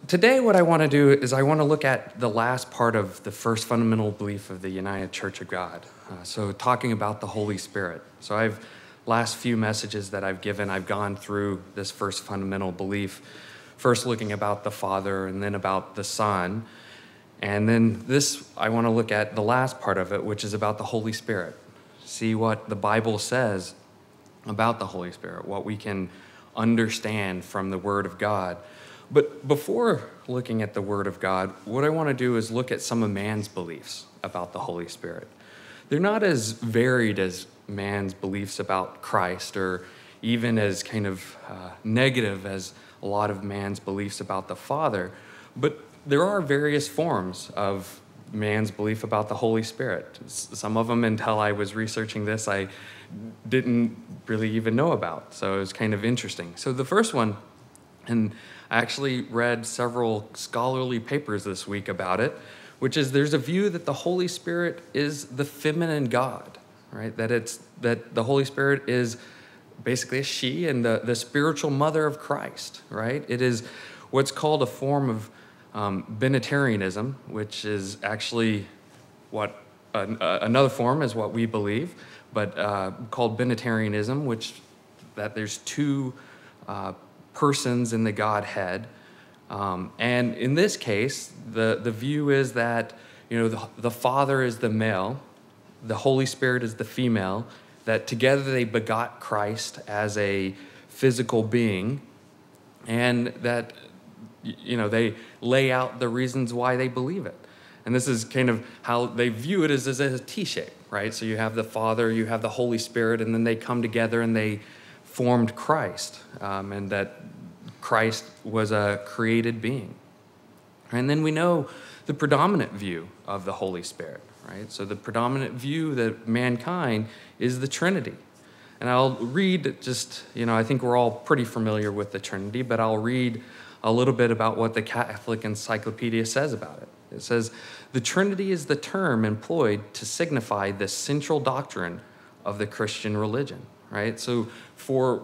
today what I want to do is I want to look at the last part of the first fundamental belief of the United Church of God. So talking about the Holy Spirit. So last few messages that I've given, I've gone through this first fundamental belief, first looking about the Father and then about the Son. And then I want to look at the last part of it, which is about the Holy Spirit. See what the Bible says about the Holy Spirit, what we can understand from the Word of God. But before looking at the Word of God, what I want to do is look at some of man's beliefs about the Holy Spirit. They're not as varied as man's beliefs about Christ, or even as kind of negative as a lot of man's beliefs about the Father, but there are various forms of man's belief about the Holy Spirit. Some of them, until I was researching this, I didn't really even know about. So it was kind of interesting. So the first one, and I actually read several scholarly papers this week about it, which is there's a view that the Holy Spirit is the feminine God, right? That the Holy Spirit is basically a she and the spiritual mother of Christ, right? It is what's called a form of Binitarianism, which is actually what another form is what we believe, but called Binitarianism, which that there's two persons in the Godhead. And in this case, the view is that, the Father is the male, the Holy Spirit is the female, that together they begot Christ as a physical being, and that, they lay out the reasons why they believe it. And this is kind of how they view it, as a T-shape, right? So you have the Father, you have the Holy Spirit, and then they come together and they formed Christ, and that Christ was a created being. And then we know the predominant view of the Holy Spirit, right? So the predominant view that mankind is the Trinity. And I'll read just, I think we're all pretty familiar with the Trinity, but I'll read a little bit about what the Catholic Encyclopedia says about it. It says, "The Trinity is the term employed to signify the central doctrine of the Christian religion," right? So for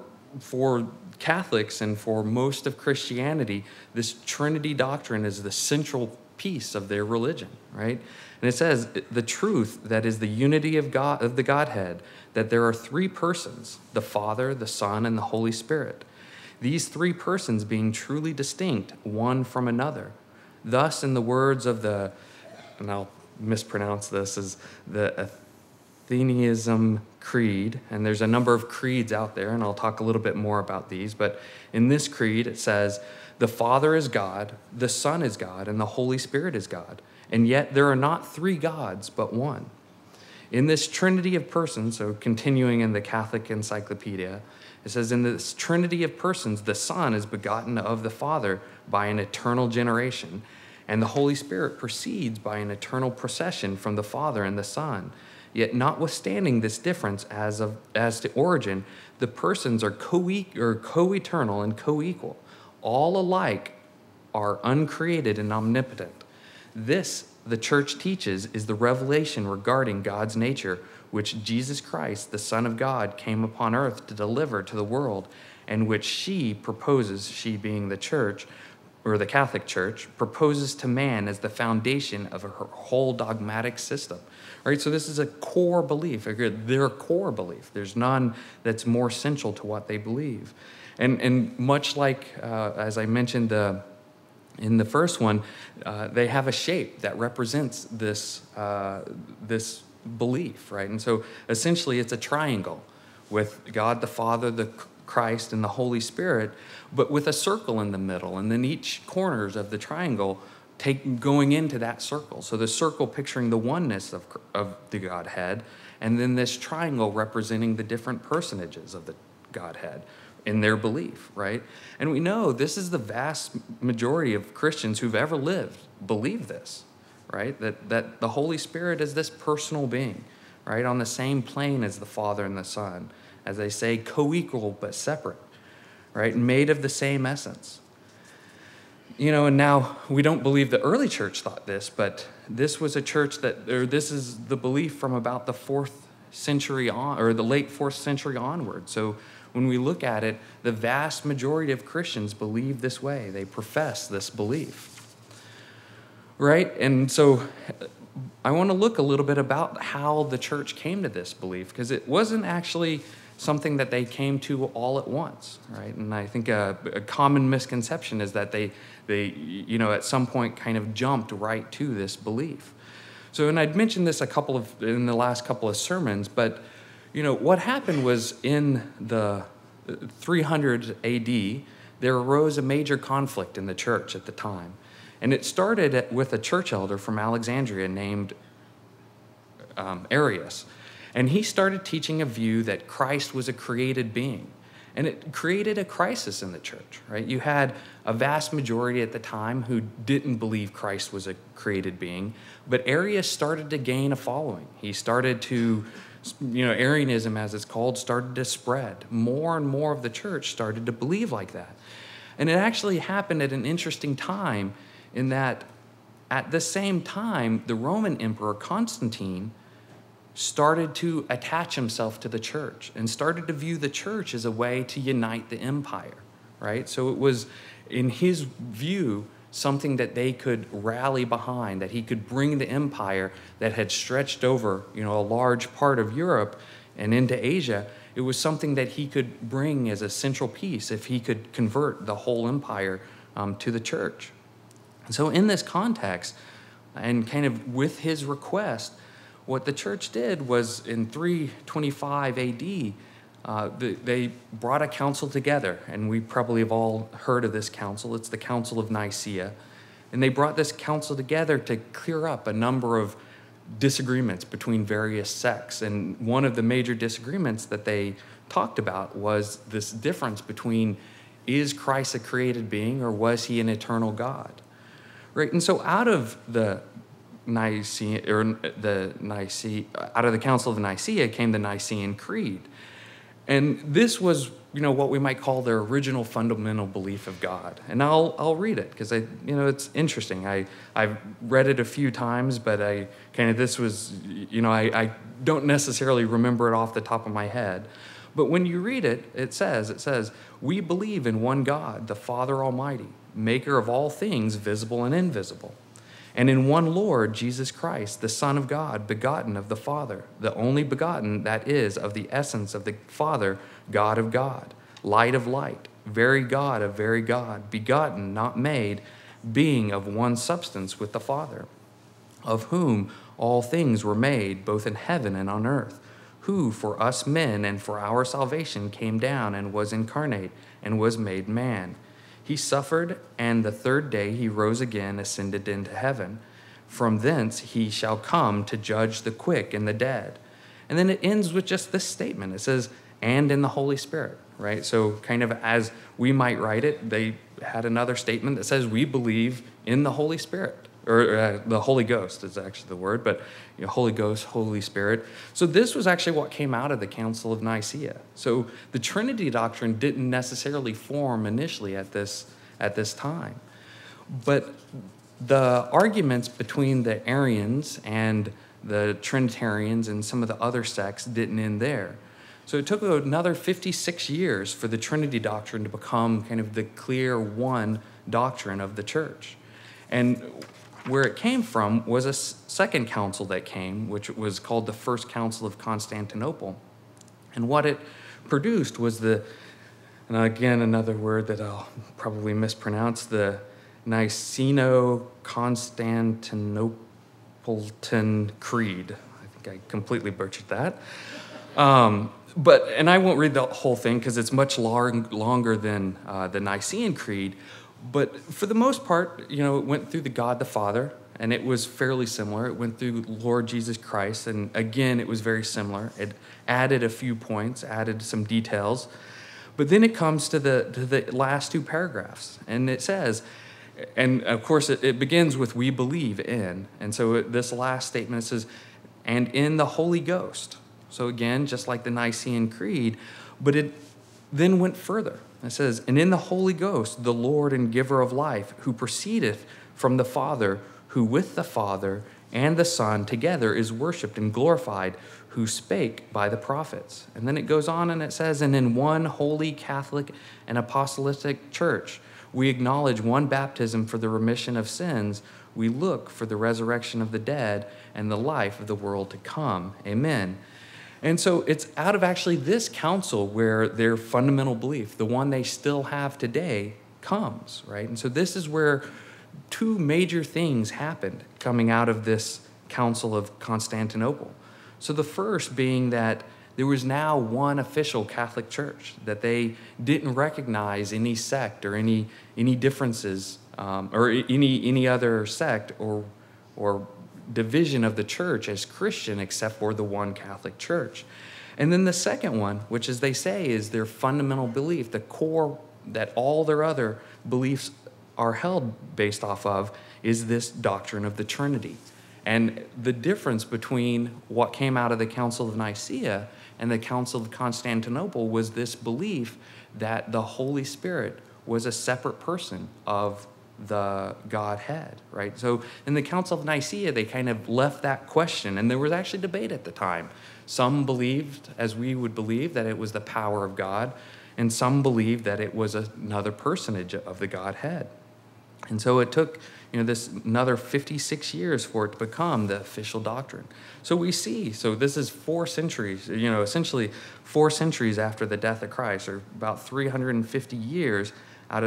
Catholics and for most of Christianity, this Trinity doctrine is the central piece of their religion, right? And it says the truth that is the unity of God, of the Godhead, that there are three persons, the Father, the Son, and the Holy Spirit. These three persons being truly distinct one from another. Thus, in the words of and I'll mispronounce this, is the Athenaism Creed, and there's a number of creeds out there, and I'll talk a little bit more about these, but in this creed it says, the Father is God, the Son is God, and the Holy Spirit is God, and yet there are not three gods, but one. In this Trinity of persons, so continuing in the Catholic Encyclopedia, it says, in this Trinity of persons, the Son is begotten of the Father by an eternal generation, and the Holy Spirit proceeds by an eternal procession from the Father and the Son. Yet notwithstanding this difference as to origin, the persons are co-eternal and co-equal. All alike are uncreated and omnipotent. This, the Church teaches, is the revelation regarding God's nature, which Jesus Christ, the Son of God, came upon earth to deliver to the world, and which she proposes, she being the Church, or the Catholic Church, proposes to man as the foundation of her whole dogmatic system. All right, so this is a core belief, their core belief. There's none that's more central to what they believe. And much like, as I mentioned in the first one, they have a shape that represents this belief, right? And so essentially it's a triangle with God the Father, the Christ, and the Holy Spirit, but with a circle in the middle, and then each corners of the triangle going into that circle. So the circle picturing the oneness of the Godhead, and then this triangle representing the different personages of the Godhead in their belief, right? And we know this is the vast majority of Christians who've ever lived believe this, right? That the Holy Spirit is this personal being, right? On the same plane as the Father and the Son, as they say, co-equal but separate, right? Made of the same essence. And now we don't believe the early church thought this, but this was a church this is the belief from about the 4th century on, or the late 4th century onward. So when we look at it, the vast majority of Christians believe this way. They profess this belief, right? And so I want to look a little bit about how the church came to this belief, because it wasn't actually something that they came to all at once, right? And I think a common misconception is that they at some point kind of jumped right to this belief. So, and I'd mentioned this in the last couple of sermons, but what happened was in the 300 AD, there arose a major conflict in the church at the time. And it started with a church elder from Alexandria named Arius. And he started teaching a view that Christ was a created being. And it created a crisis in the church, right? You had a vast majority at the time who didn't believe Christ was a created being, but Arius started to gain a following. He started to, Arianism, as it's called, started to spread. More and more of the church started to believe like that. And it actually happened at an interesting time in that at the same time, the Roman Emperor Constantine started to attach himself to the church and started to view the church as a way to unite the empire, right? So it was, in his view, something that they could rally behind, that he could bring the empire that had stretched over, a large part of Europe and into Asia. It was something that he could bring as a central piece if he could convert the whole empire to the church. And so in this context, and kind of with his request, what the church did was in 325 AD, they brought a council together, and we probably have all heard of this council. It's the Council of Nicaea. And they brought this council together to clear up a number of disagreements between various sects. And one of the major disagreements that they talked about was this difference between, is Christ a created being or was he an eternal God? Right? And so out of the out of the Council of Nicaea came the Nicene Creed. And this was, what we might call their original fundamental belief of God. And I'll read it because it's interesting. I've read it a few times, but I don't necessarily remember it off the top of my head. But when you read it, it says, "We believe in one God, the Father Almighty, maker of all things visible and invisible. And in one Lord, Jesus Christ, the Son of God, begotten of the Father, the only begotten, that is, of the essence of the Father, God of God, light of light, very God of very God, begotten, not made, being of one substance with the Father, of whom all things were made, both in heaven and on earth, who for us men and for our salvation came down and was incarnate and was made man. He suffered, and the third day he rose again, ascended into heaven. From thence he shall come to judge the quick and the dead." And then it ends with just this statement. It says, "and in the Holy Spirit," right? So kind of as we might write it, they had another statement that says, "We believe in the Holy Spirit," or the Holy Ghost is actually the word, but Holy Ghost, Holy Spirit. So this was actually what came out of the Council of Nicaea. So the Trinity doctrine didn't necessarily form initially at this time. But the arguments between the Arians and the Trinitarians and some of the other sects didn't end there. So it took another 56 years for the Trinity doctrine to become kind of the clear one doctrine of the church. And where it came from was a second council that came, which was called the First Council of Constantinople. And what it produced was and again, another word that I'll probably mispronounce, the Niceno-Constantinopolitan Creed. I think I completely butchered that. And I won't read the whole thing because it's much longer than the Nicene Creed. But for the most part, it went through the God the Father, and it was fairly similar. It went through Lord Jesus Christ, and again, it was very similar. It added a few points, added some details. But then it comes to the last two paragraphs, and it says, and of course, it begins with "we believe in." And so this last statement, it says, "and in the Holy Ghost." So again, just like the Nicene Creed, but it then went further. It says, "and in the Holy Ghost, the Lord and giver of life, who proceedeth from the Father, who with the Father and the Son together is worshiped and glorified, who spake by the prophets. And then it goes on and it says, and in one holy Catholic and apostolic church, we acknowledge one baptism for the remission of sins. We look for the resurrection of the dead and the life of the world to come. Amen. And so it's out of actually this council where their fundamental belief, the one they still have today, comes, right? And so this is where two major things happened coming out of this Council of Constantinople. So the first being that there was now one official Catholic Church, that they didn't recognize any sect or any differences or any other sect or division of the church as Christian except for the one Catholic Church. And then the second one, which as they say is their fundamental belief, the core that all their other beliefs are held based off of, is this doctrine of the Trinity. And the difference between what came out of the Council of Nicaea and the Council of Constantinople was this belief that the Holy Spirit was a separate person of the Godhead, right? So in the Council of Nicaea, they kind of left that question, and there was actually debate at the time. Some believed, as we would believe, that it was the power of God, and some believed that it was another personage of the Godhead. And so it took, this another 56 years for it to become the official doctrine. So we see, so this is 4 centuries, essentially 4 centuries after the death of Christ, or about 350 years after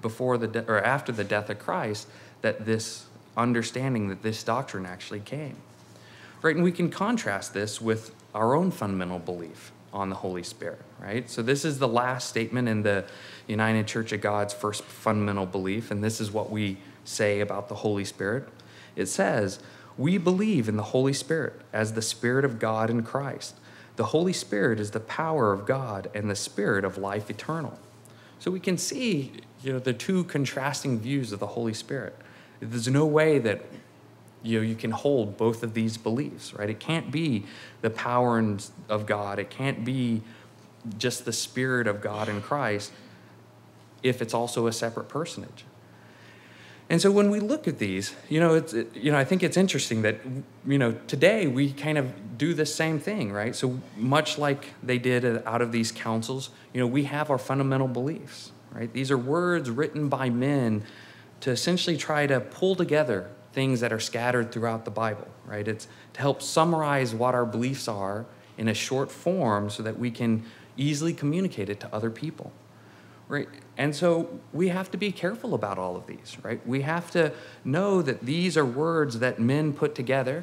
the death of Christ, that this understanding, that this doctrine actually came. Right, and we can contrast this with our own fundamental belief on the Holy Spirit, right? So this is the last statement in the United Church of God's first fundamental belief, and this is what we say about the Holy Spirit. It says, we believe in the Holy Spirit as the Spirit of God in Christ. The Holy Spirit is the power of God and the Spirit of life eternal. So we can see, the two contrasting views of the Holy Spirit. There's no way that you can hold both of these beliefs, right? It can't be the power of God. It can't be just the Spirit of God in Christ if it's also a separate personage. And so when we look at these, I think it's interesting that, today we kind of do the same thing, right? So much like they did out of these councils, we have our fundamental beliefs, right? These are words written by men to essentially try to pull together things that are scattered throughout the Bible, right? It's to help summarize what our beliefs are in a short form so that we can easily communicate it to other people, right? And so we have to be careful about all of these, right? We have to know that these are words that men put together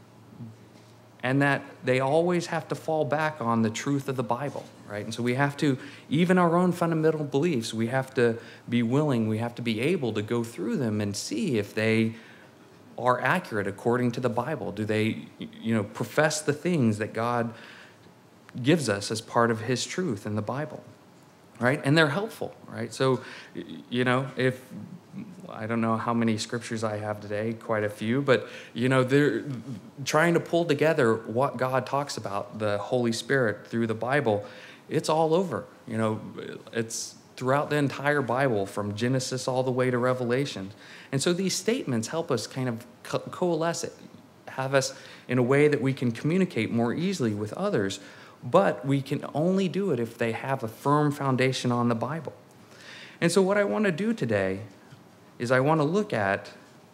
and that they always have to fall back on the truth of the Bible, right? And so we have to, even our own fundamental beliefs, we have to be willing, we have to be able to go through them and see if they are accurate according to the Bible. Do they, profess the things that God gives us as part of his truth in the Bible, right? And they're helpful, right? So, if, I don't know how many scriptures I have today, quite a few, but, they're trying to pull together what God talks about, the Holy Spirit through the Bible. It's all over, it's throughout the entire Bible, from Genesis all the way to Revelation. And so these statements help us kind of coalesce it, have us in a way that we can communicate more easily with others, but we can only do it if they have a firm foundation on the Bible. And so what I want to do today is I want to look at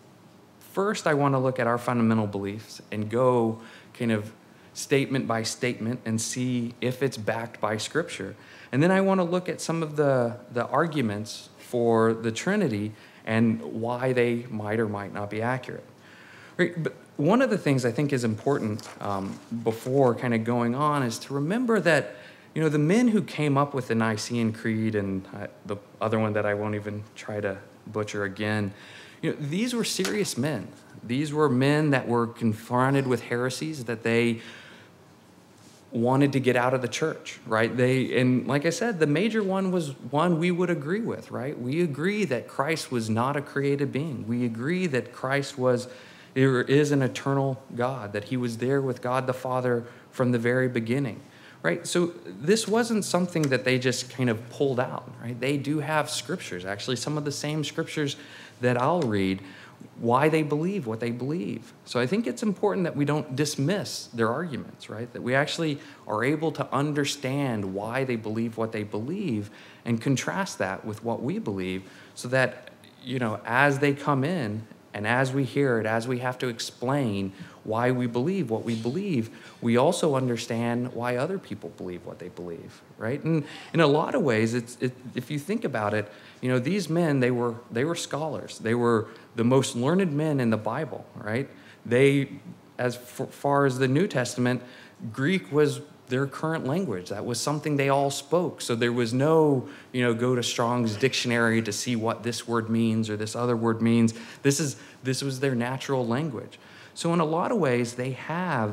our fundamental beliefs and go kind of statement by statement and see if it's backed by Scripture. And then I want to look at some of the arguments for the Trinity and why they might or might not be accurate. Right? But one of the things I think is important before kind of going on is to remember that, the men who came up with the Nicene Creed and the other one that I won't even try to butcher again, these were serious men. These were men that were confronted with heresies that they wanted to get out of the church, right? And like I said, the major one was one we would agree with, right? We agree that Christ was not a created being. We agree that Christ is an eternal God, that he was there with God the Father from the very beginning, right? So this wasn't something that they just kind of pulled out, right? They do have scriptures, actually some of the same scriptures that I'll read, why they believe what they believe. So I think it's important that we don't dismiss their arguments, right? That we actually are able to understand why they believe what they believe and contrast that with what we believe, so that, as they come in and as we hear it, as we have to explain why we believe what we believe, we also understand why other people believe what they believe, right? And in a lot of ways, if you think about it, these men, they were scholars. They were the most learned men in the Bible, right? As far as the New Testament, Greek was their current language. That was something they all spoke. So there was no, go to Strong's dictionary to see what this word means or this other word means. This was their natural language. So in a lot of ways, they have,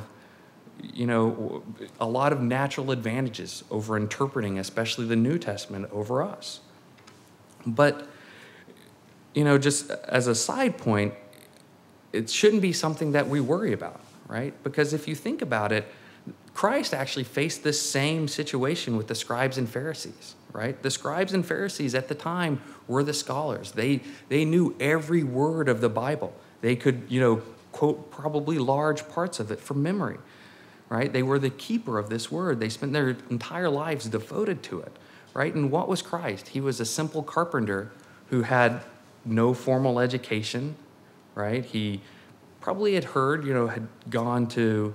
a lot of natural advantages over interpreting, especially the New Testament, over us. But, just as a side point, it shouldn't be something that we worry about, right? Because if you think about it, Christ actually faced this same situation with the scribes and Pharisees, right? The scribes and Pharisees at the time were the scholars. They knew every word of the Bible. They could, quote probably large parts of it from memory, right? They were the keeper of this word. They spent their entire lives devoted to it, right? And what was Christ? He was a simple carpenter who had no formal education, right? He probably had heard, had gone to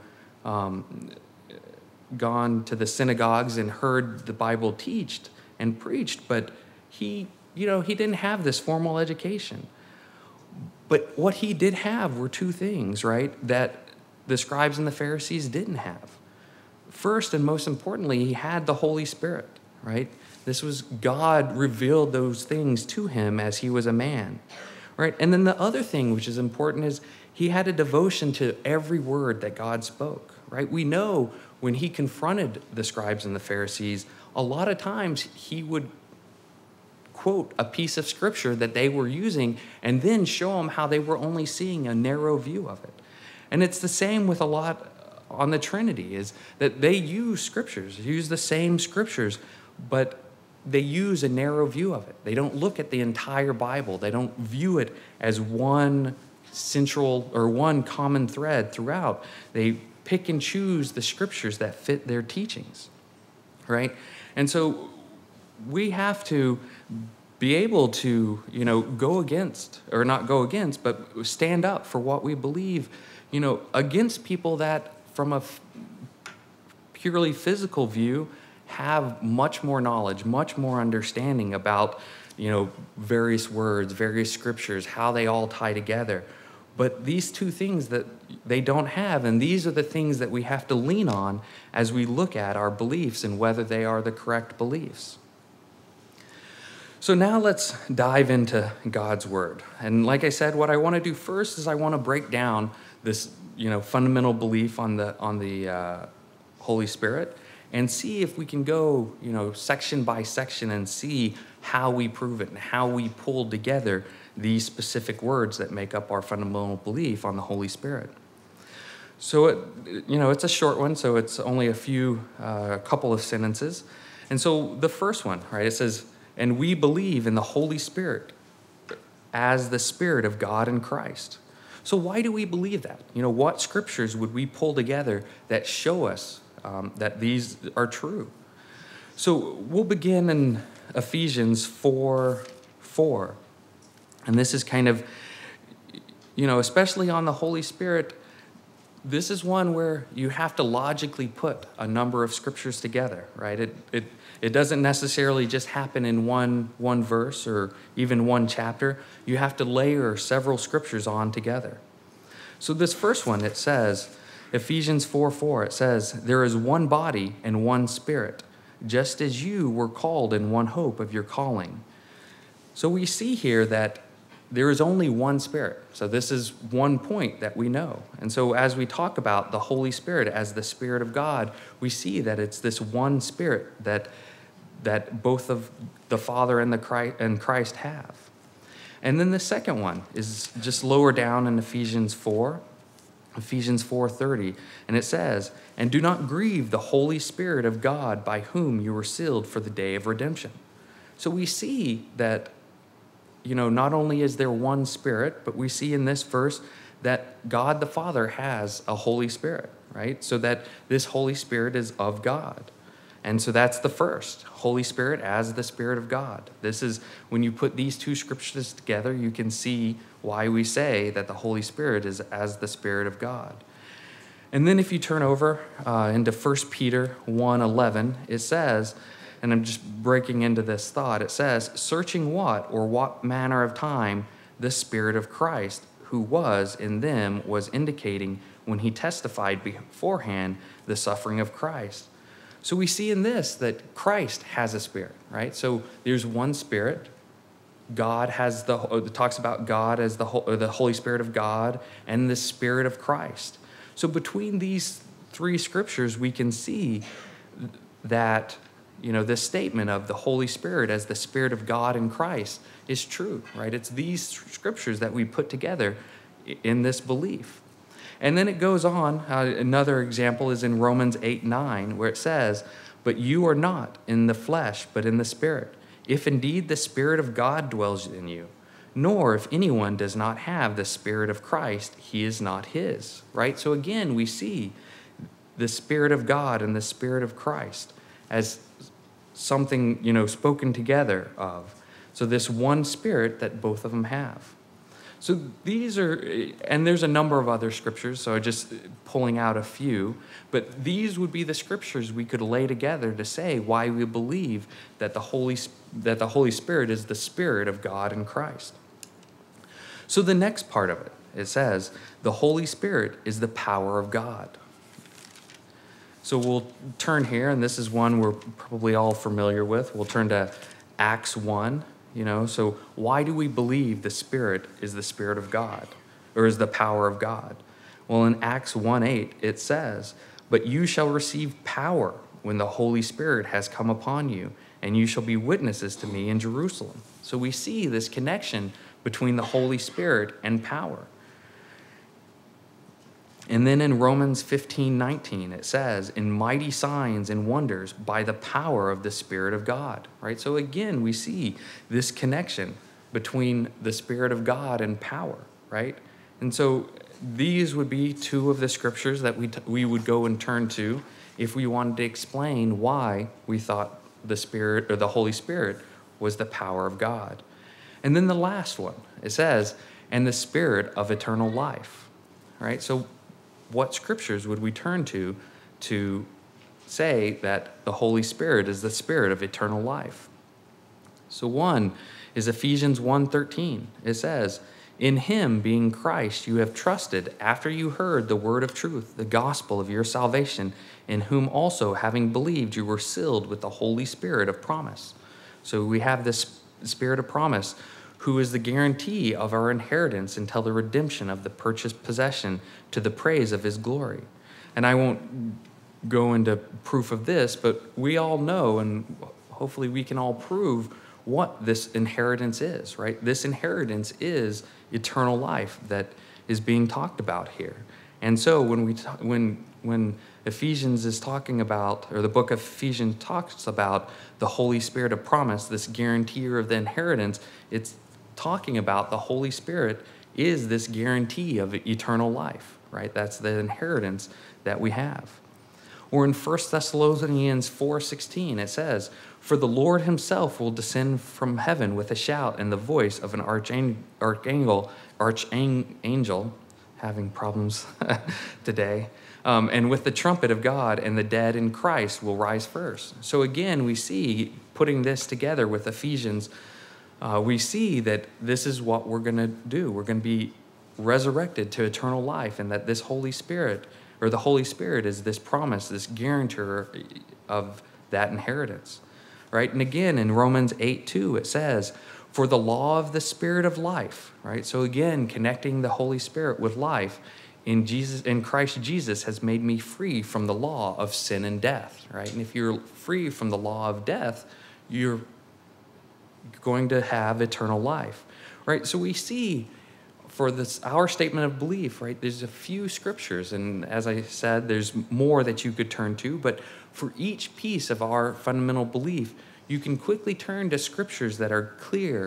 the synagogues and heard the Bible taught and preached, but he didn't have this formal education. But what he did have were two things, right, that the scribes and the Pharisees didn't have. First and most importantly, he had the Holy Spirit, right? This was God revealed those things to him as he was a man, right? And then the other thing which is important is he had a devotion to every word that God spoke, right? We know when he confronted the scribes and the Pharisees, a lot of times he would quote a piece of scripture that they were using and then show them how they were only seeing a narrow view of it. And it's the same with a lot on the Trinity, is that they use the same scriptures, but they use a narrow view of it. They don't look at the entire Bible. They don't view it as one central or one common thread throughout. They pick and choose the scriptures that fit their teachings, right? And so we have to be able to, go against, or not go against, but stand up for what we believe, against people that from a purely physical view have much more knowledge, much more understanding about, various words, various scriptures, how they all tie together. But these two things that they don't have, and these are the things that we have to lean on as we look at our beliefs and whether they are the correct beliefs. So now let's dive into God's word. And like I said, what I want to do first is I want to break down this, fundamental belief on the Holy Spirit and see if we can go, section by section and see how we prove it and how we pull together these specific words that make up our fundamental belief on the Holy Spirit. So, it's a short one, so it's only a couple of sentences. And so the first one, right, it says, "And we believe in the Holy Spirit as the Spirit of God in Christ." So why do we believe that? What scriptures would we pull together that show us that these are true? So we'll begin in Ephesians 4:4. And this is kind of, especially on the Holy Spirit, this is one where you have to logically put a number of scriptures together, right? It doesn't necessarily just happen in one verse or even one chapter. You have to layer several scriptures on together. So this first one, it says, Ephesians 4:4, it says, "There is one body and one Spirit, just as you were called in one hope of your calling." So we see here that there is only one Spirit. So this is one point that we know. And so as we talk about the Holy Spirit as the Spirit of God, we see that it's this one Spirit that both of the Father and Christ have. And then the second one is just lower down in Ephesians 4:30, and it says, "And do not grieve the Holy Spirit of God, by whom you were sealed for the day of redemption." So we see that not only is there one Spirit, but we see in this verse that God the Father has a Holy Spirit, right? So that this Holy Spirit is of God. And so that's the first, Holy Spirit as the Spirit of God. This is, when you put these two scriptures together, you can see why we say that the Holy Spirit is as the Spirit of God. And then if you turn over into 1 Peter 1:11, it says, and I'm just breaking into this thought, it says, searching what or what manner of time the Spirit of Christ who was in them was indicating when he testified beforehand the suffering of Christ. So we see in this that Christ has a Spirit, right? So there's one Spirit. God has it talks about God as the Holy Spirit of God and the Spirit of Christ. So between these three scriptures, we can see that, this statement of the Holy Spirit as the Spirit of God in Christ is true, right? It's these scriptures that we put together in this belief. And then it goes on. Another example is in Romans 8:9, where it says, but you are not in the flesh, but in the Spirit, if indeed the Spirit of God dwells in you. Nor if anyone does not have the Spirit of Christ, he is not his, right? So again, we see the Spirit of God and the Spirit of Christ as something, spoken together of. So this one Spirit that both of them have. So these are, and there's a number of other scriptures, so just pulling out a few, but these would be the scriptures we could lay together to say why we believe that the Holy Spirit is the Spirit of God in Christ. So the next part of it, it says, the Holy Spirit is the power of God. So we'll turn here, and this is one we're probably all familiar with. We'll turn to Acts 1. So why do we believe the Spirit is the Spirit of God, or is the power of God? Well, in Acts 1:8, it says, but you shall receive power when the Holy Spirit has come upon you, and you shall be witnesses to me in Jerusalem. So we see this connection between the Holy Spirit and power. And then in Romans 15:19, it says, in mighty signs and wonders by the power of the Spirit of God, right? So again, we see this connection between the Spirit of God and power, right? And so these would be two of the scriptures that we would go and turn to if we wanted to explain why we thought the Spirit or the Holy Spirit was the power of God. And then the last one, it says, and the Spirit of eternal life, right? So what scriptures would we turn to say that the Holy Spirit is the Spirit of eternal life? So one is Ephesians 1:13. It says, in him, being Christ, you have trusted after you heard the word of truth, the gospel of your salvation, in whom also, having believed, you were sealed with the Holy Spirit of promise. So we have this Spirit of promise, who is the guarantee of our inheritance until the redemption of the purchased possession to the praise of his glory. And I won't go into proof of this, but we all know, and hopefully we can all prove what this inheritance is, right? This inheritance is eternal life that is being talked about here. And so when Ephesians is talking about, or the book of Ephesians talks about the Holy Spirit of promise, this guarantor of the inheritance, it's talking about the Holy Spirit is this guarantee of eternal life, right? That's the inheritance that we have. Or in 1 Thessalonians 4:16, it says, for the Lord himself will descend from heaven with a shout and the voice of an archangel, having problems today, and with the trumpet of God, and the dead in Christ will rise first. So again, we see, putting this together with Ephesians, we see that this is what we're going to do. We're going to be resurrected to eternal life, and that this Holy Spirit, or the Holy Spirit, is this promise, this guarantor of that inheritance, right? And again, in Romans 8:2, it says, for the law of the Spirit of life, right? So again, connecting the Holy Spirit with life in Christ Jesus has made me free from the law of sin and death, right? And if you're free from the law of death, you're going to have eternal life, right? So we see for this, our statement of belief, right, there's a few scriptures, and as I said, there's more that you could turn to, but for each piece of our fundamental belief, you can quickly turn to scriptures that are clear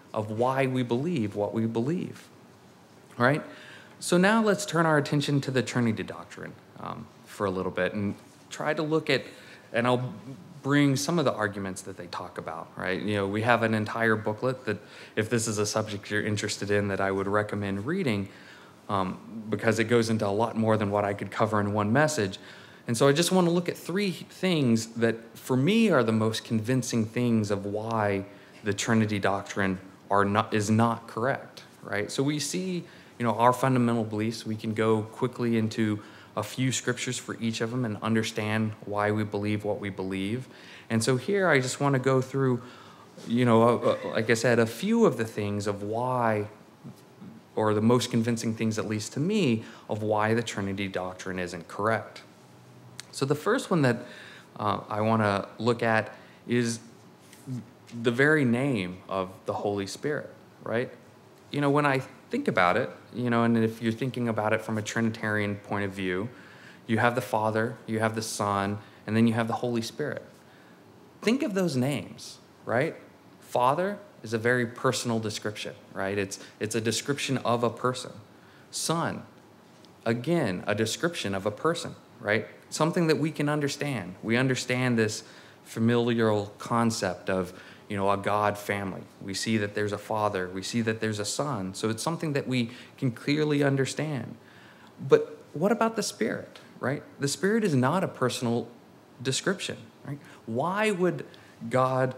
of why we believe what we believe, right? So now let's turn our attention to the Trinity doctrine for a little bit and try to look at, and I'll bring some of the arguments that they talk about, right? We have an entire booklet that, if this is a subject you're interested in, that I would recommend reading, because it goes into a lot more than what I could cover in one message. And so I just want to look at three things that, for me, are the most convincing things of why the Trinity doctrine is not correct, right? So we see, our fundamental beliefs. We can go quickly into a few scriptures for each of them and understand why we believe what we believe. And so here I just want to go through, like I said, a few of the things of why, or the most convincing things, at least to me, of why the Trinity doctrine isn't correct. So the first one that I want to look at is the very name of the Holy Spirit, right? When I think about it, and if you're thinking about it from a Trinitarian point of view, you have the Father, you have the Son, and then you have the Holy Spirit. Think of those names, right? Father is a very personal description, right? It's a description of a person. Son, again, a description of a person, right? Something that we can understand. We understand this familial concept of, a God family. We see that there's a Father. We see that there's a Son. So it's something that we can clearly understand. But what about the Spirit, right? The Spirit is not a personal description, right? Why would God,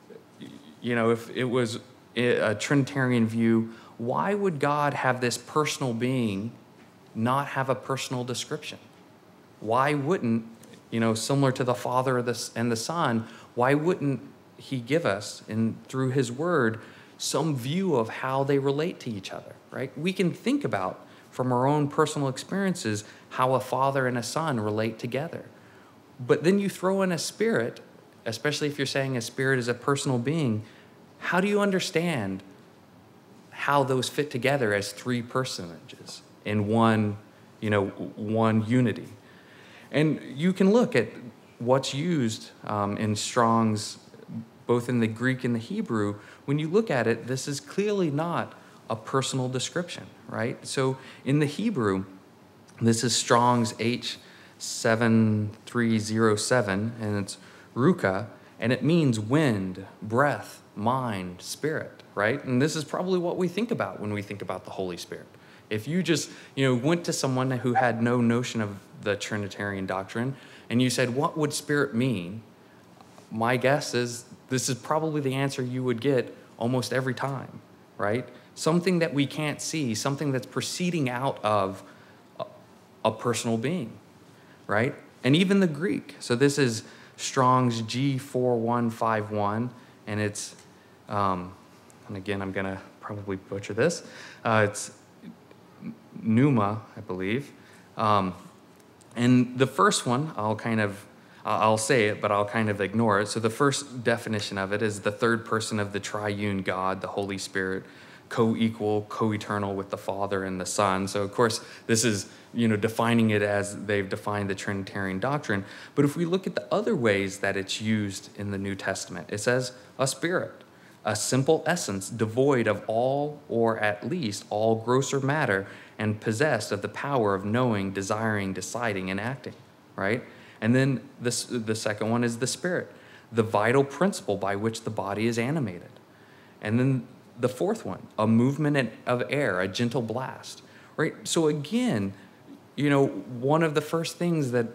if it was a Trinitarian view, why would God have this personal being not have a personal description? Why wouldn't, similar to the Father and the Son, why wouldn't he give us, through his word, some view of how they relate to each other, right? We can think about, from our own personal experiences, how a father and a son relate together. But then you throw in a spirit, especially if you're saying a spirit is a personal being, how do you understand how those fit together as three personages in one unity? And you can look at what's used in Strong's, both in the Greek and the Hebrew. When you look at it, this is clearly not a personal description, right? So in the Hebrew, this is Strong's H7307, and it's ruka, and it means wind, breath, mind, spirit, right? And this is probably what we think about when we think about the Holy Spirit. If you just, went to someone who had no notion of the Trinitarian doctrine, and you said, what would spirit mean? My guess is this is probably the answer you would get almost every time, right? Something that we can't see, something that's proceeding out of a personal being, right? And even the Greek. So this is Strong's G4151, and it's, and again, I'm going to probably butcher this. It's pneuma, I believe. And the first one, I'll say it, but I'll kind of ignore it. So the first definition of it is the third person of the triune God, the Holy Spirit, co-equal, co-eternal with the Father and the Son. So of course, this is, defining it as they've defined the Trinitarian doctrine. But if we look at the other ways that it's used in the New Testament, it says a spirit, a simple essence devoid of all, or at least all, grosser matter, and possessed of the power of knowing, desiring, deciding, and acting, right? And then the second one is the Spirit, the vital principle by which the body is animated. And then the fourth one, a movement of air, a gentle blast, right? So again, one of the first things that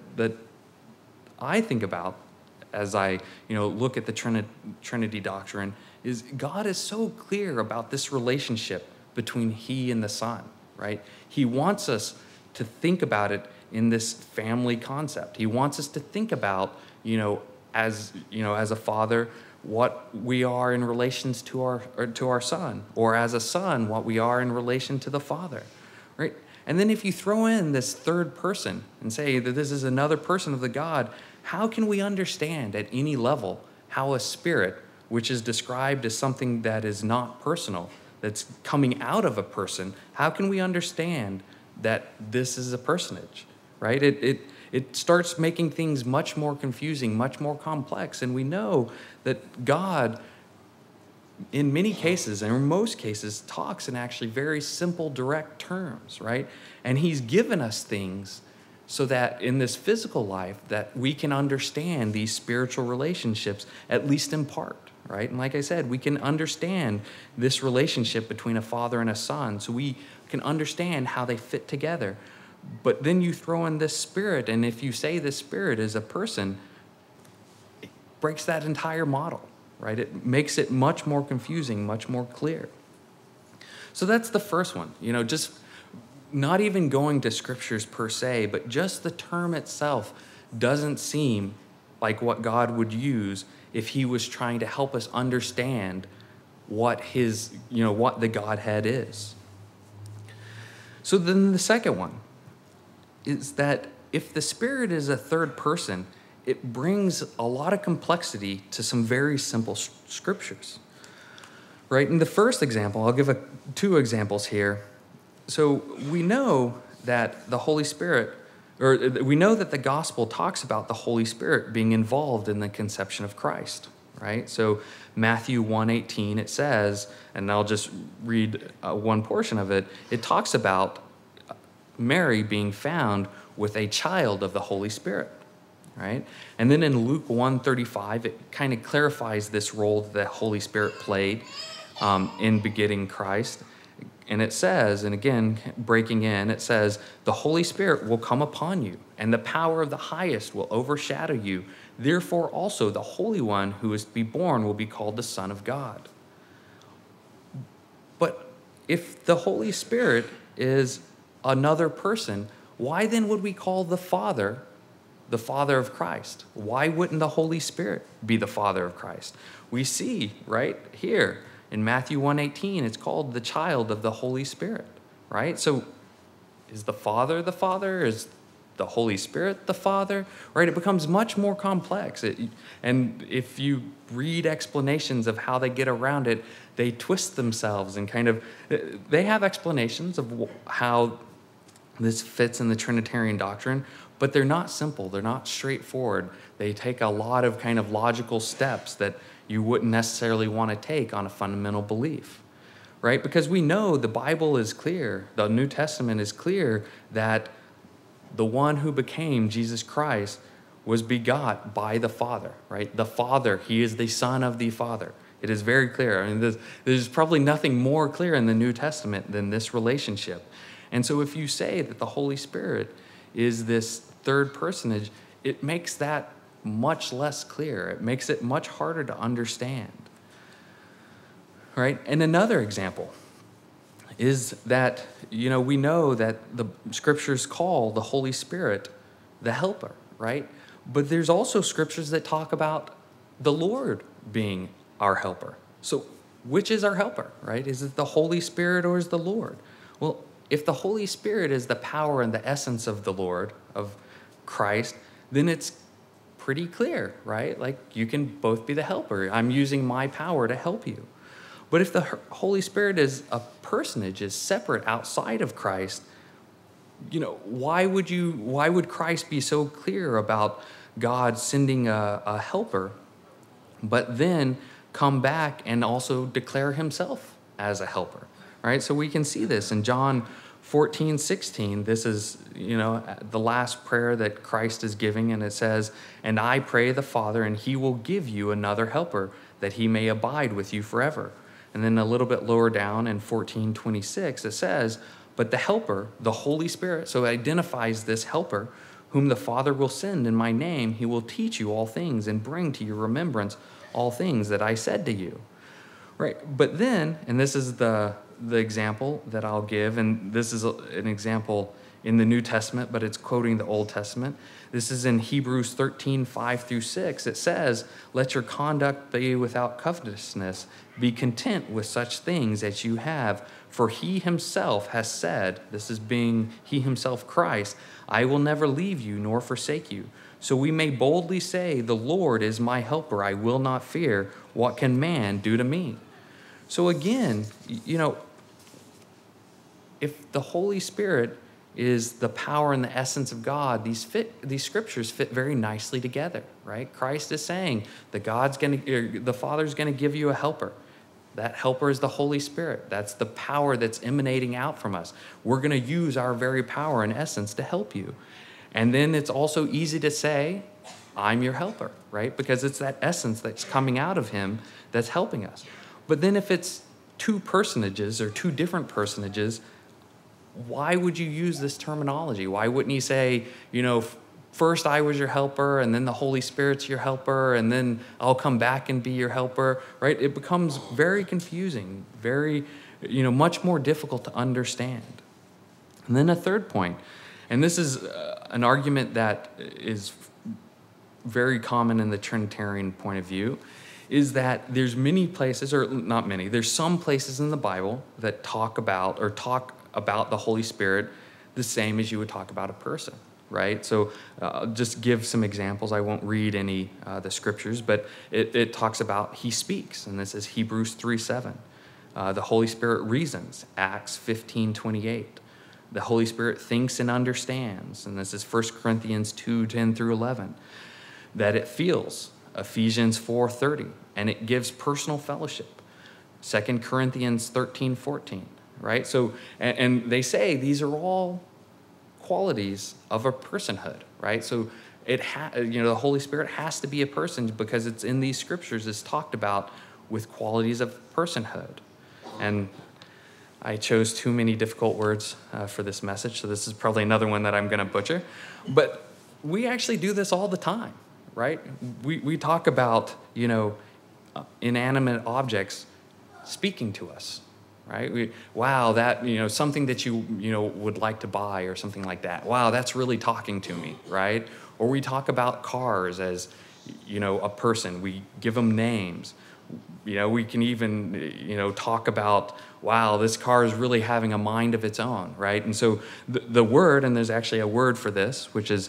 I think about as I, look at the Trinity doctrine is God is so clear about this relationship between he and the Son, right? He wants us to think about it in this family concept. He wants us to think about, as a father, what we are in relations to our son, or as a son, what we are in relation to the Father, right? And then if you throw in this third person and say that this is another person of the God, how can we understand at any level how a spirit, which is described as something that is not personal, that's coming out of a person, how can we understand that this is a personage, right? It starts making things much more confusing, much more complex. And we know that God in many cases, and in most cases, talks in actually very simple, direct terms, right? And he's given us things so that in this physical life that we can understand these spiritual relationships, at least in part, right? And like I said, we can understand this relationship between a father and a son, so we can understand how they fit together. But then you throw in this spirit, and if you say this spirit is a person, it breaks that entire model, right? It makes it much more confusing, much more clear. So that's the first one, just not even going to scriptures per se, but just the term itself doesn't seem like what God would use if he was trying to help us understand what what the Godhead is. So then the second one is that if the Spirit is a third person, it brings a lot of complexity to some very simple scriptures, right? In the first example, I'll give two examples here. So we know that the Holy Spirit, or we know that the gospel talks about the Holy Spirit being involved in the conception of Christ, right? So Matthew 1:18, it says, and I'll just read one portion of it, it talks about Mary being found with a child of the Holy Spirit, right? And then in Luke 1:35, it kind of clarifies this role that the Holy Spirit played in begetting Christ. And it says, and again, breaking in, it says, the Holy Spirit will come upon you, and the power of the highest will overshadow you. Therefore also the Holy One who is to be born will be called the Son of God. But if the Holy Spirit is another person, why then would we call the Father of Christ? Why wouldn't the Holy Spirit be the Father of Christ? We see right here in Matthew 1:18, it's called the child of the Holy Spirit, right? So is the Father the Father? Is the Holy Spirit the Father? Right? It becomes much more complex. And if you read explanations of how they get around it, they twist themselves and they have explanations of how this fits in the Trinitarian doctrine, but they're not simple. They're not straightforward. They take a lot of logical steps that you wouldn't necessarily want to take on a fundamental belief, right? Because we know the Bible is clear, the New Testament is clear that the one who became Jesus Christ was begot by the Father, right? The Father, he is the Son of the Father. It is very clear. I mean, there's probably nothing more clear in the New Testament than this relationship. And so if you say that the Holy Spirit is this third personage, it makes that much less clear. It makes it much harder to understand, right? And another example is that, we know that the scriptures call the Holy Spirit the helper, right? But there's also scriptures that talk about the Lord being our helper. So which is our helper, right? Is it the Holy Spirit or is the Lord? Well, if the Holy Spirit is the power and the essence of the Lord, of Christ, then it's pretty clear, right? Like you can both be the helper. I'm using my power to help you. But if the Holy Spirit is a personage, is separate outside of Christ, why would Christ be so clear about God sending a helper, but then come back and also declare himself as a helper, right? So we can see this in John 14:16. This is, the last prayer that Christ is giving, and it says, "And I pray the Father, and he will give you another helper, that he may abide with you forever." And then a little bit lower down in 14:26, it says, "But the helper, the Holy Spirit," so it identifies this helper, "whom the Father will send in my name, he will teach you all things and bring to your remembrance all things that I said to you." Right, but then, and this is the example that I'll give, and this is an example in the New Testament, but it's quoting the Old Testament. This is in Hebrews 13:5-6. It says, "Let your conduct be without covetousness. Be content with such things as you have, for he himself has said," this is being he himself, Christ, "I will never leave you nor forsake you. So we may boldly say, the Lord is my helper. I will not fear. What can man do to me?" So again, if the Holy Spirit is the power and the essence of God, these scriptures fit very nicely together, right? Christ is saying the Father's going to give you a helper. That helper is the Holy Spirit. That's the power that's emanating out from us. We're going to use our very power and essence to help you. And then it's also easy to say, I'm your helper, right? Because it's that essence that's coming out of him that's helping us. But then if it's two personages or two different personages, why would you use this terminology? Why wouldn't he say, first I was your helper, and then the Holy Spirit's your helper, and then I'll come back and be your helper, right? It becomes very confusing, very, much more difficult to understand. And then a third point, and this is an argument that is very common in the Trinitarian point of view, is that there's many places, or not many, there's some places in the Bible that talk about the Holy Spirit the same as you would talk about a person, right? So just give some examples. I won't read any the scriptures, but it talks about he speaks, and this is Hebrews 3:7. The Holy Spirit reasons, Acts 15:28. The Holy Spirit thinks and understands, and this is 1 Corinthians 2:10 through 11. That it feels, Ephesians 4:30, and it gives personal fellowship, 2 Corinthians 13:14, right? So, and they say these are all qualities of a personhood, right? So the Holy Spirit has to be a person because it's in these scriptures, it's talked about with qualities of personhood. And I chose too many difficult words for this message, so this is probably another one that I'm going to butcher. But we actually do this all the time, right? We talk about, inanimate objects speaking to us, right? That, something that you would like to buy or something like that. Wow, that's really talking to me, right? Or we talk about cars as, a person. We give them names. We can even, talk about, wow, this car is really having a mind of its own, right? And so the word, and there's actually a word for this, which is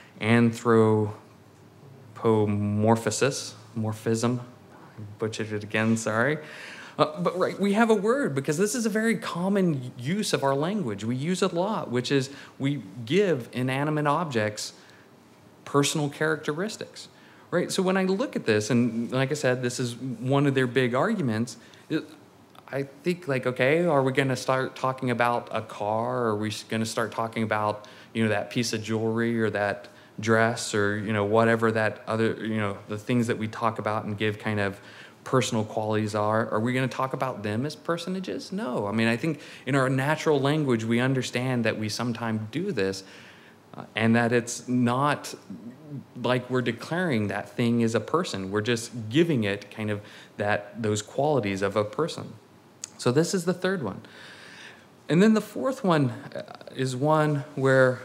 morphism. I butchered it again, sorry. But right, we have a word because this is a very common use of our language. We use it a lot, which is we give inanimate objects personal characteristics, right? So when I look at this, and like I said, this is one of their big arguments, I think okay, are we going to start talking about a car? Or are we going to start talking about, that piece of jewelry or that dress or, whatever that other, the things that we talk about and give kind of personal qualities are we going to talk about them as personages? No. I mean, I think in our natural language, we understand that we sometimes do this and that it's not like we're declaring that thing is a person. We're just giving it kind of those qualities of a person. So this is the third one. And then the fourth one is one where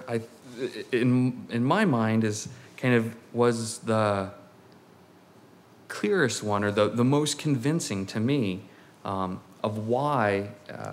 in my mind is kind of was the clearest one or the most convincing to me of why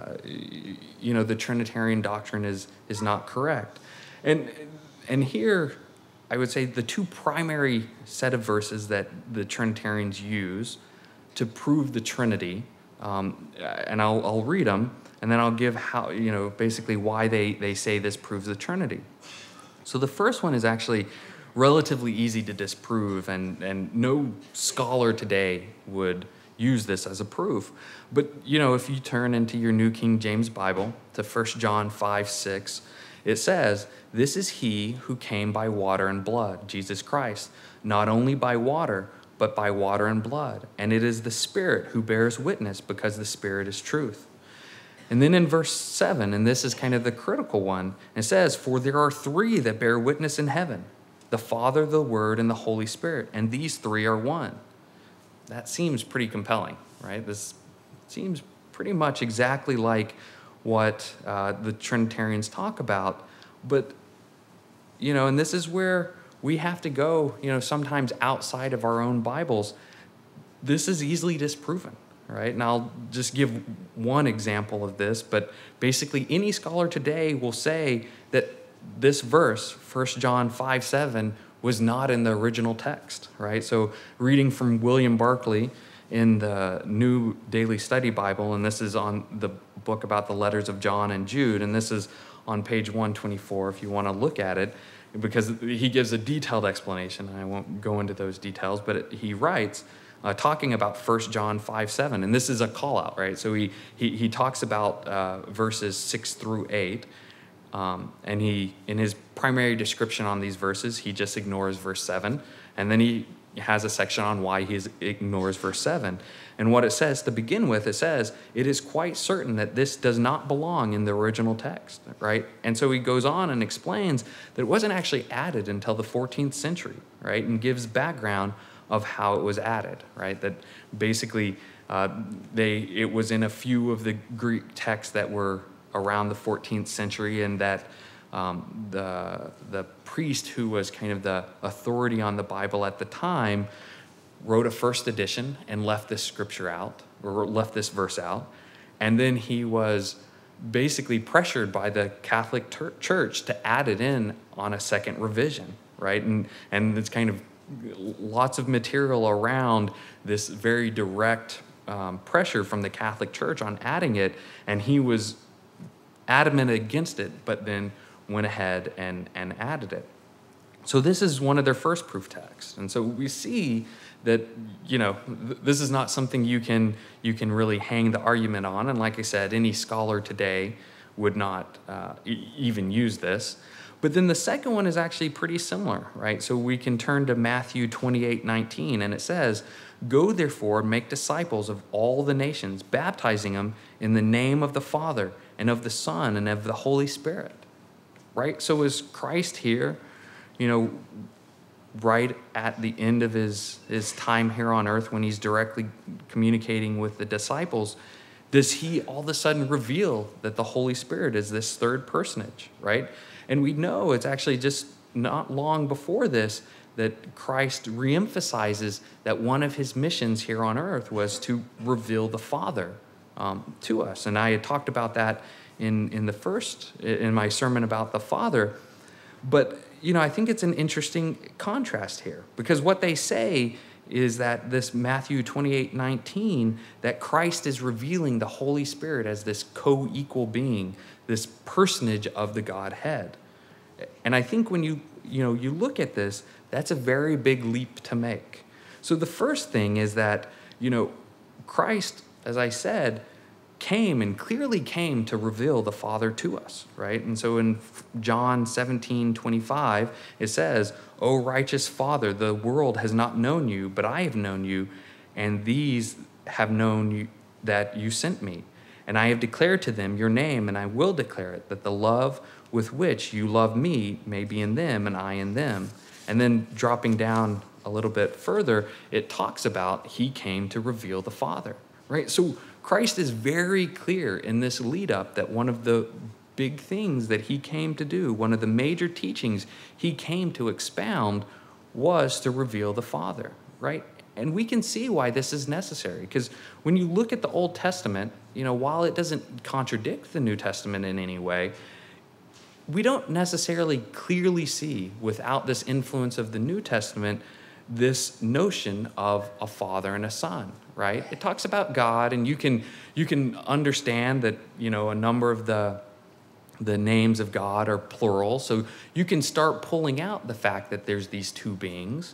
the Trinitarian doctrine is not correct. And here I would say the two primary set of verses that the Trinitarians use to prove the Trinity, and I'll read them, and then I'll give how basically why they say this proves the Trinity. So the first one is actually relatively easy to disprove, and no scholar today would use this as a proof. But, if you turn into your New King James Bible to 1 John 5:6, it says, "This is he who came by water and blood, Jesus Christ, not only by water, but by water and blood. And it is the Spirit who bears witness, because the Spirit is truth." And then in verse 7, and this is kind of the critical one, it says, "For there are three that bear witness in heaven, the Father, the Word, and the Holy Spirit, and these three are one." That seems pretty compelling, right? This seems pretty much exactly like what the Trinitarians talk about. But, and this is where we have to go, sometimes outside of our own Bibles. This is easily disproven, right? And I'll just give one example of this, but basically any scholar today will say that this verse, 1 John 5:7, was not in the original text, right? So reading from William Barclay in the New Daily Study Bible, and this is on the book about the letters of John and Jude, and this is on page 124 if you want to look at it, because he gives a detailed explanation, and I won't go into those details, but he writes, talking about 1 John 5:7, and this is a call out, right? So he talks about verses 6 through 8, and he, in his primary description on these verses, he just ignores verse 7, and then he has a section on why he ignores verse 7. And what it says to begin with, it says, it is quite certain that this does not belong in the original text, right? And so he goes on and explains that it wasn't actually added until the 14th century, right? And gives background of how it was added, right? That basically it was in a few of the Greek texts that were around the 14th century, and that the priest who was kind of the authority on the Bible at the time wrote a first edition and left this scripture out, or left this verse out. And then he was basically pressured by the Catholic Church to add it in on a second revision, right? And it's kind of lots of material around this very direct pressure from the Catholic Church on adding it, and he was adamant against it, but then went ahead and added it. So this is one of their first proof texts. And so we see that, this is not something you can really hang the argument on. And like I said, any scholar today would not even use this. But then the second one is actually pretty similar, right? So we can turn to Matthew 28:19, and it says, "Go therefore and make disciples of all the nations, baptizing them in the name of the Father and of the Son and of the Holy Spirit." Right? So is Christ here, right at the end of his time here on earth, when he's directly communicating with the disciples, does he all of a sudden reveal that the Holy Spirit is this third personage, right? And we know it's actually just not long before this that Christ reemphasizes that one of his missions here on earth was to reveal the Father to us. And I had talked about that in my sermon about the Father. But, I think it's an interesting contrast here, because what they say is that this Matthew 28:19, that Christ is revealing the Holy Spirit as this co-equal being, this personage of the Godhead. And I think when you look at this, that's a very big leap to make. So the first thing is that, Christ, as I said, clearly came to reveal the Father to us, right? And so in John 17:25, it says, "O righteous Father, the world has not known you, but I have known you, and these have known you, that you sent me. And I have declared to them your name, and I will declare it, that the love with which you love me may be in them, and I in them." And then dropping down a little bit further, it talks about he came to reveal the Father, right? So Christ is very clear in this lead up that one of the big things that he came to do, one of the major teachings he came to expound, was to reveal the Father, right? And we can see why this is necessary, because when you look at the Old Testament, while it doesn't contradict the New Testament in any way, we don't necessarily clearly see, without this influence of the New Testament, this notion of a father and a son, right? It talks about God, and you can understand that, a number of the names of God are plural, so you can start pulling out the fact that there's these two beings.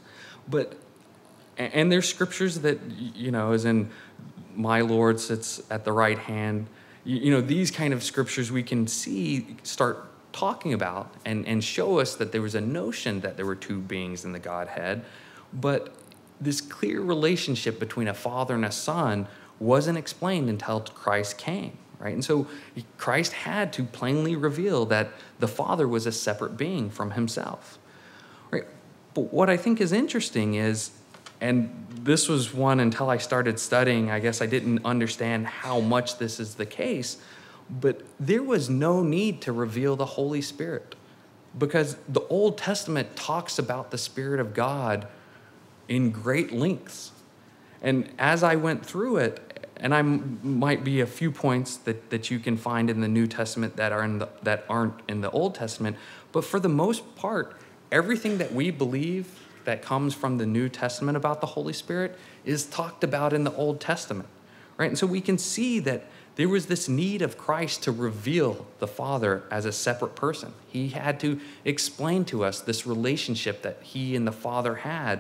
And there's scriptures that, as in, "My Lord sits at the right hand," these kind of scriptures we can see start talking about and show us that there was a notion that there were two beings in the Godhead. But this clear relationship between a father and a son wasn't explained until Christ came, right? And so Christ had to plainly reveal that the Father was a separate being from himself, right? But what I think is interesting is, and this was one until I started studying, I guess I didn't understand how much this is the case, but there was no need to reveal the Holy Spirit, because the Old Testament talks about the Spirit of God in great lengths. And as I went through it, and I might be a few points that you can find in the New Testament that aren't in the Old Testament, but for the most part, everything that we believe that comes from the New Testament about the Holy Spirit is talked about in the Old Testament, right? And so we can see that there was this need of Christ to reveal the Father as a separate person. He had to explain to us this relationship that he and the Father had,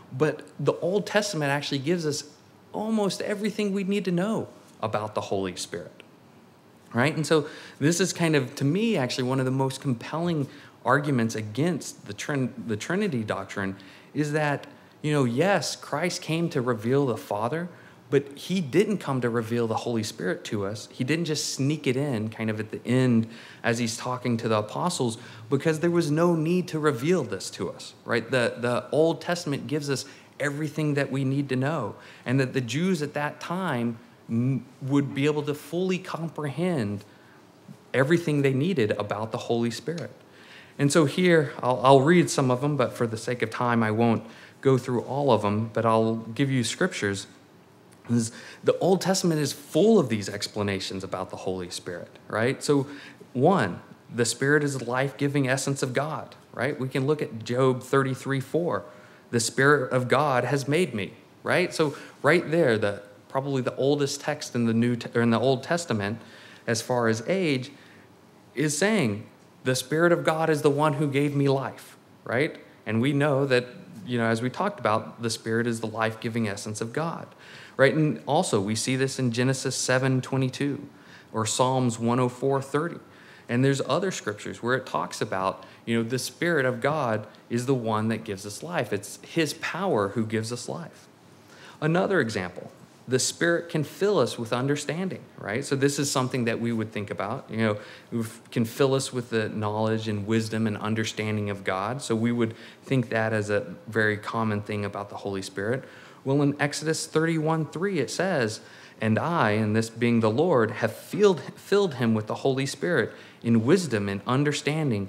But the Old Testament actually gives us almost everything we need to know about the Holy Spirit, right? And so this is kind of, to me, actually one of the most compelling arguments against the Trinity doctrine is that, yes, Christ came to reveal the Father, but he didn't come to reveal the Holy Spirit to us. He didn't just sneak it in kind of at the end as he's talking to the apostles, because there was no need to reveal this to us, right? The Old Testament gives us everything that we need to know, and that the Jews at that time would be able to fully comprehend everything they needed about the Holy Spirit. And so here, I'll read some of them, but for the sake of time, I won't go through all of them, but I'll give you scriptures. The Old Testament is full of these explanations about the Holy Spirit, right? So one, the Spirit is the life-giving essence of God, right? We can look at Job 33:4. The Spirit of God has made me, right? So right there, probably the oldest text in the Old Testament, as far as age, is saying the Spirit of God is the one who gave me life, right? And we know that, as we talked about, the Spirit is the life-giving essence of God, right? And also we see this in Genesis 7:22 or Psalms 104:30. And there's other scriptures where it talks about, the Spirit of God is the one that gives us life. It's his power who gives us life. Another example, the Spirit can fill us with understanding, right? So this is something that we would think about, can fill us with the knowledge and wisdom and understanding of God. So we would think that as a very common thing about the Holy Spirit. Well, in Exodus 31:3, it says, "And I," and this being the Lord, "have filled him with the Holy Spirit in wisdom and understanding,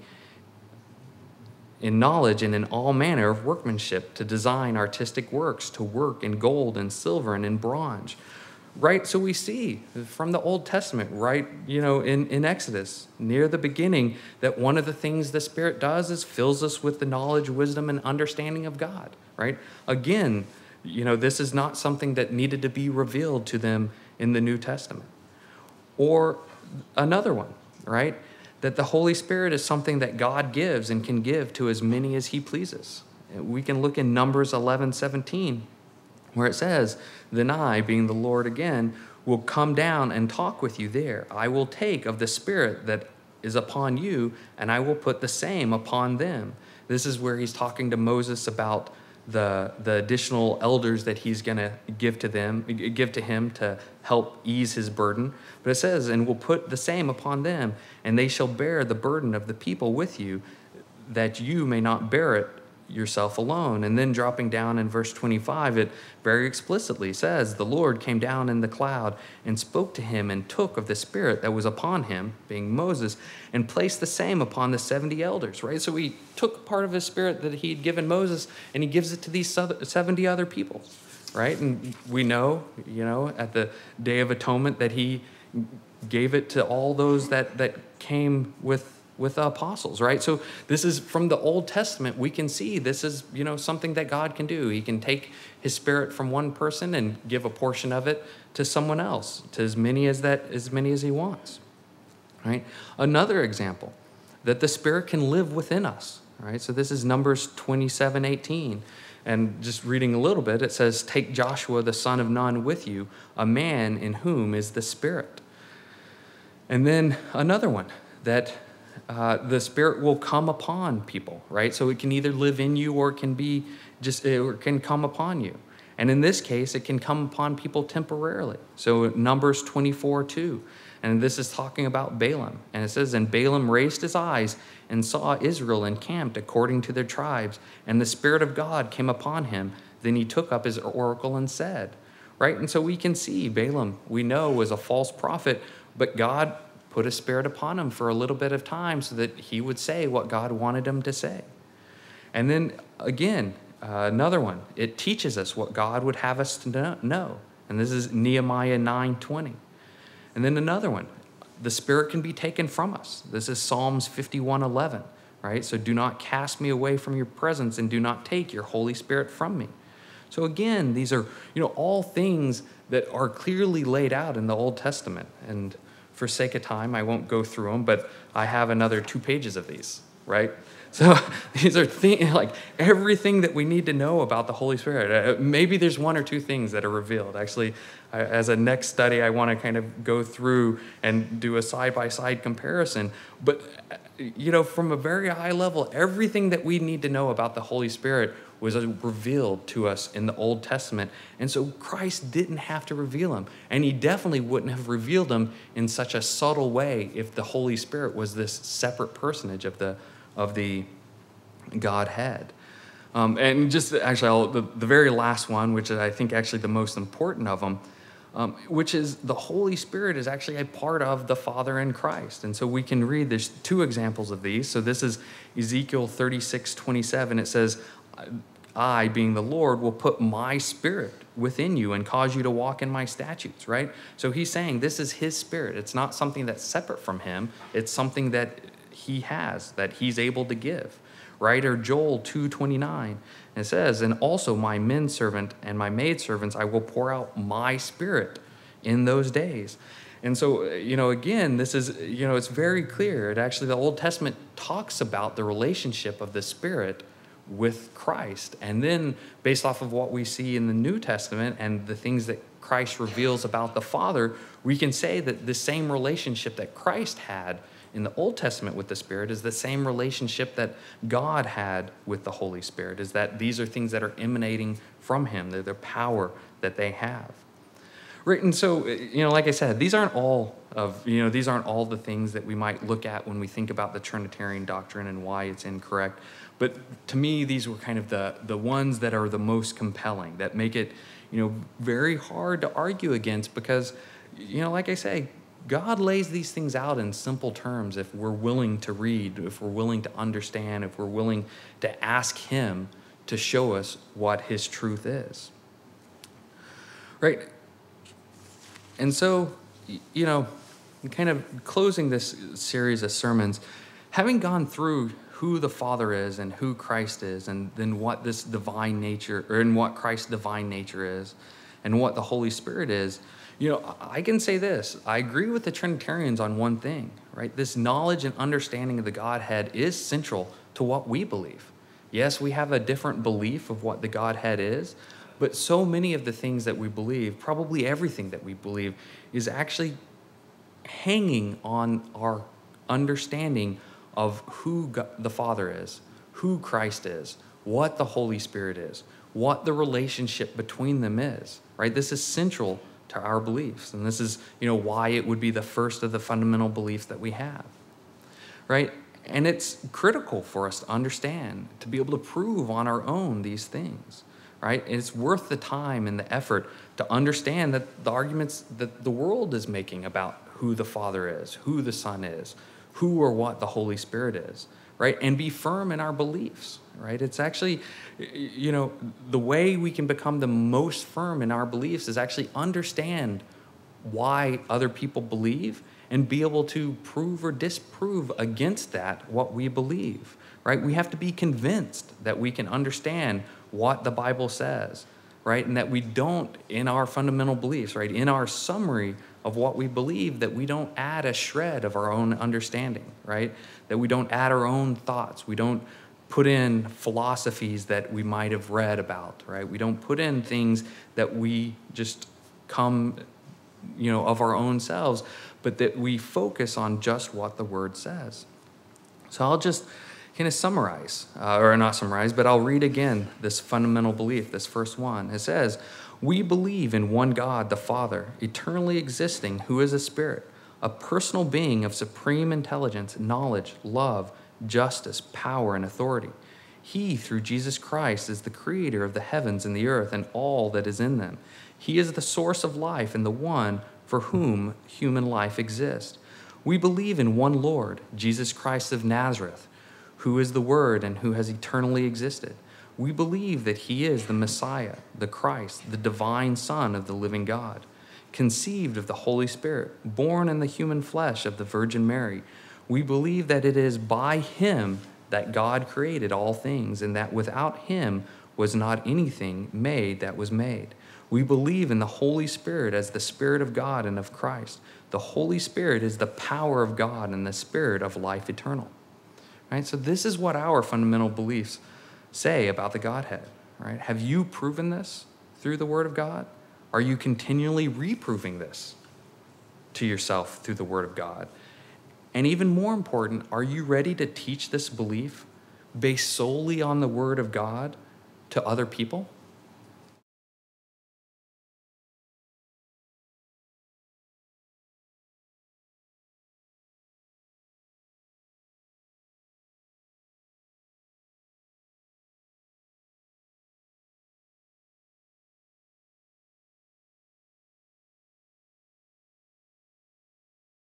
in knowledge and in all manner of workmanship, to design artistic works, to work in gold and silver and in bronze." Right? So we see from the Old Testament, right, in Exodus, near the beginning, that one of the things the Spirit does is fills us with the knowledge, wisdom, and understanding of God, right? Again, this is not something that needed to be revealed to them in the New Testament. Or another one, right? That the Holy Spirit is something that God gives and can give to as many as he pleases. We can look in Numbers 11:17, where it says, "Then I, being the Lord again, will come down and talk with you there. I will take of the Spirit that is upon you, and I will put the same upon them." This is where he's talking to Moses about the additional elders that he's going to give to him to help ease his burden. But it says, "And will put the same upon them, and they shall bear the burden of the people with you, that you may not bear it yourself alone." And then dropping down in verse 25, it very explicitly says, "The Lord came down in the cloud and spoke to him and took of the Spirit that was upon him," being Moses, "and placed the same upon the 70 elders," right? So he took part of his Spirit that he had given Moses and he gives it to these 70 other people, right? And we know, at the Day of Atonement that he gave it to all those that came with the apostles, right? So this is from the Old Testament. We can see this is, something that God can do. He can take his Spirit from one person and give a portion of it to someone else, to as many as he wants, right? Another example, that the Spirit can live within us, right? So this is Numbers 27:18. And just reading a little bit, it says, "Take Joshua the son of Nun with you, a man in whom is the Spirit." And then another one, that the Spirit will come upon people, right? So it can either live in you or it can come upon you. And in this case, it can come upon people temporarily. So Numbers 24:2, and this is talking about Balaam. And it says, "And Balaam raised his eyes and saw Israel encamped according to their tribes, and the Spirit of God came upon him. Then he took up his oracle and said," right? And so we can see Balaam, we know, was a false prophet, but God put a Spirit upon him for a little bit of time so that he would say what God wanted him to say. And then again, another one, it teaches us what God would have us to know. And this is Nehemiah 9:20. And then another one, the Spirit can be taken from us. This is Psalms 51:11, right? So, "Do not cast me away from your presence, and do not take your Holy Spirit from me." So again, these are, all things that are clearly laid out in the Old Testament. And for sake of time, I won't go through them, but I have another 2 pages of these. right? So these are things like everything that we need to know about the Holy Spirit. Maybe there's one or two things that are revealed. Actually, as a next study, I want to kind of go through and do a side-by-side comparison. But, from a very high level, everything that we need to know about the Holy Spirit was revealed to us in the Old Testament. And so Christ didn't have to reveal them. And he definitely wouldn't have revealed them in such a subtle way if the Holy Spirit was this separate personage of the Godhead. And just actually, the very last one, which is I think actually the most important of them, which is the Holy Spirit is actually a part of the Father in Christ. And so we can read, there's two examples of these. So this is Ezekiel 36:27. It says, I, being the Lord, will put my spirit within you and cause you to walk in my statutes, right? So he's saying this is his spirit. It's not something that's separate from him. It's something that he has, that he's able to give, right? Or Joel 2:29, it says, and also my men servant and my maid servants, I will pour out my spirit in those days. And so, again, this is, it's very clear. It actually, the Old Testament talks about the relationship of the Spirit with Christ. And then based off of what we see in the New Testament and the things that Christ reveals about the Father, we can say that the same relationship that Christ had in the Old Testament with the Spirit is the same relationship that God had with the Holy Spirit, is that these are things that are emanating from him. They're the power that they have. Right, and so, like I said, these aren't all the things that we might look at when we think about the Trinitarian doctrine and why it's incorrect. But to me, these were kind of the ones that are the most compelling, that make it, very hard to argue against because, like I say, God lays these things out in simple terms if we're willing to read, if we're willing to understand, if we're willing to ask him to show us what his truth is. Right? And so, kind of closing this series of sermons, having gone through who the Father is and who Christ is, and then what this divine nature, or in what Christ's divine nature is, and what the Holy Spirit is, I can say this. I agree with the Trinitarians on one thing, right? This knowledge and understanding of the Godhead is central to what we believe. Yes, we have a different belief of what the Godhead is, but so many of the things that we believe, probably everything that we believe, is actually hanging on our understanding of who the Father is, who Christ is, what the Holy Spirit is, what the relationship between them is, right? This is central to our beliefs, and this is, why it would be the first of the fundamental beliefs that we have, right? And it's critical for us to understand, to be able to prove on our own these things. Right? And it's worth the time and the effort to understand that the arguments that the world is making about who the Father is, who the Son is, who or what the Holy Spirit is, right? And be firm in our beliefs, right? It's actually, the way we can become the most firm in our beliefs is actually understand why other people believe and be able to prove or disprove against that what we believe, right? We have to be convinced that we can understand what the Bible says, right? And that we don't, in our fundamental beliefs, right, in our summary of what we believe, that we don't add a shred of our own understanding, right? That we don't add our own thoughts. We don't put in philosophies that we might have read about, right? We don't put in things that we just come, of our own selves, but that we focus on just what the Word says. So I'll just kind of summarize, or not summarize, but I'll read again this fundamental belief, this first one. It says, we believe in one God, the Father, eternally existing, who is a spirit, a personal being of supreme intelligence, knowledge, love, justice, power, and authority. He, through Jesus Christ, is the creator of the heavens and the earth and all that is in them. He is the source of life and the one for whom human life exists. We believe in one Lord, Jesus Christ of Nazareth, who is the Word and who has eternally existed. We believe that he is the Messiah, the Christ, the divine Son of the living God, conceived of the Holy Spirit, born in the human flesh of the Virgin Mary. We believe that it is by him that God created all things, and that without him was not anything made that was made. We believe in the Holy Spirit as the Spirit of God and of Christ. The Holy Spirit is the power of God and the Spirit of life eternal. right? So this is what our fundamental beliefs say about the Godhead, right? Have you proven this through the Word of God? Are you continually reproving this to yourself through the Word of God? And even more important, are you ready to teach this belief based solely on the Word of God to other people?